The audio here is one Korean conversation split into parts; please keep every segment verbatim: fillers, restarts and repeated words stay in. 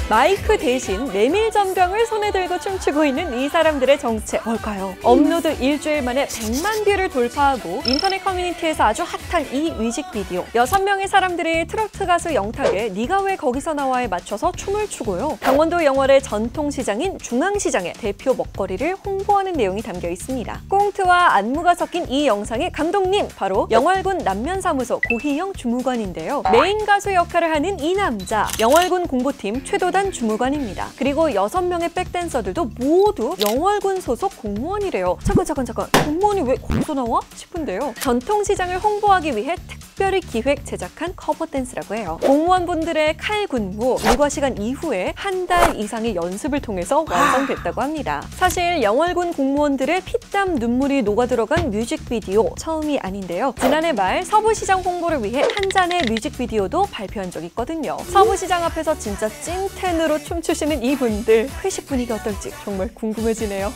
마이크 대신 메밀 전병을 손에 들고 춤추고 있는 이 사람들의 정체 뭘까요? 업로드 일주일 만에 백만 뷰를 돌파하고 인터넷 커뮤니티에서 아주 핫한 이 뮤직비디오. 여섯 명의 사람들이 트로트 가수 영탁의 네가 왜 거기서 나와에 맞춰서 춤을 추고요. 강원도 영월의 전통시장인 중앙시장의 대표 먹거리를 홍보하는 내용이 담겨 있습니다. 꽁트와 안무가 섞인 이 영상의 감독님, 바로 영월군 남면사무소 고희영 주무관인데요. 메인 가수 역할을 하는 이 남자, 영월군 공보팀 최도단 주무관입니다. 그리고 여섯 명의 백댄서들도 모두 영월군 소속 공무원이래요. 잠깐 잠깐 잠깐 공무원이 왜 거기서 나와? 싶은데요. 전통시장을 홍보하기 위해 특별히 기획 제작한 커버 댄스라고 해요. 공무원분들의 칼군무, 일과 시간 이후에 한 달 이상의 연습을 통해서 완성됐다고 합니다. 사실 영월군 공무원들의 피땀 눈물이 녹아들어간 뮤직비디오 처음이 아닌데요. 지난해 말 서부시장 홍보를 위해 한 잔의 뮤직비디오도 발표한 적이 있거든요. 서부시장 앞에서 진짜 찐텐으로 춤추시는 이분들, 회식 분위기 어떨지 정말 궁금해지네요.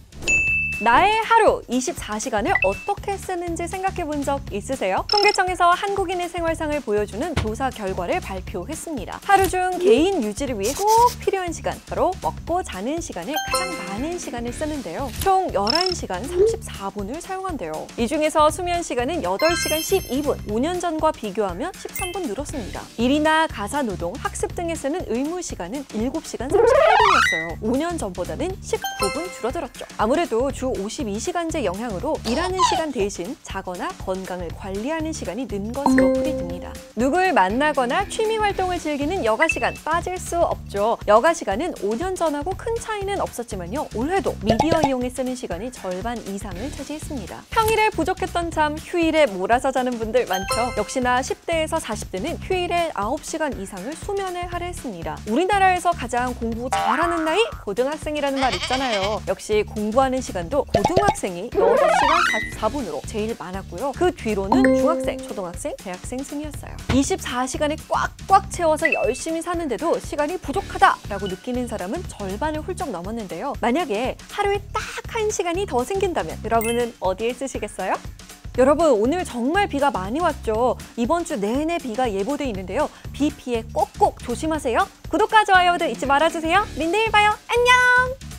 나의 하루 이십사 시간을 어떻게 쓰는지 생각해 본 적 있으세요? 통계청에서 한국인의 생활상을 보여주는 조사 결과를 발표했습니다. 하루 중 개인 유지를 위해 꼭 필요한 시간, 바로 먹고 자는 시간을 가장 많은 시간을 쓰는데요. 총 열한 시간 삼십사 분을 사용한대요. 이 중에서 수면 시간은 여덟 시간 십이 분, 오 년 전과 비교하면 십삼 분 늘었습니다. 일이나 가사노동, 학습 등에 쓰는 의무 시간은 일곱 시간 삼십팔 분이었어요. 오 년 전보다는 십구 분 줄어들었죠. 아무래도 주 오십이 시간제 영향으로 일하는 시간 대신 자거나 건강을 관리하는 시간이 는 것으로 풀이 듭니다. 누굴 만나거나 취미 활동을 즐기는 여가 시간 빠질 수 없죠. 여가 시간은 오 년 전하고 큰 차이는 없었지만요. 올해도 미디어 이용에 쓰는 시간이 절반 이상을 차지했습니다. 평일에 부족했던 잠 휴일에 몰아서 자는 분들 많죠. 역시나 십 대에서 사십 대는 휴일에 아홉 시간 이상을 수면에 할애했습니다. 우리나라에서 가장 공부 잘하는 나이? 고등학생이라는 말 있잖아요. 역시 공부하는 시간도 고등학생이 여섯 시간 사십사 분으로 제일 많았고요. 그 뒤로는 중학생, 초등학생, 대학생 순이었어요. 이십사 시간에 꽉꽉 채워서 열심히 사는데도 시간이 부족하다라고 느끼는 사람은 절반을 훌쩍 넘었는데요. 만약에 하루에 딱 한 시간이 더 생긴다면 여러분은 어디에 쓰시겠어요? 여러분, 오늘 정말 비가 많이 왔죠. 이번 주 내내 비가 예보돼 있는데요. 비 피해 꼭꼭 조심하세요. 구독과 좋아요도 잊지 말아주세요. 내일 봐요. 안녕!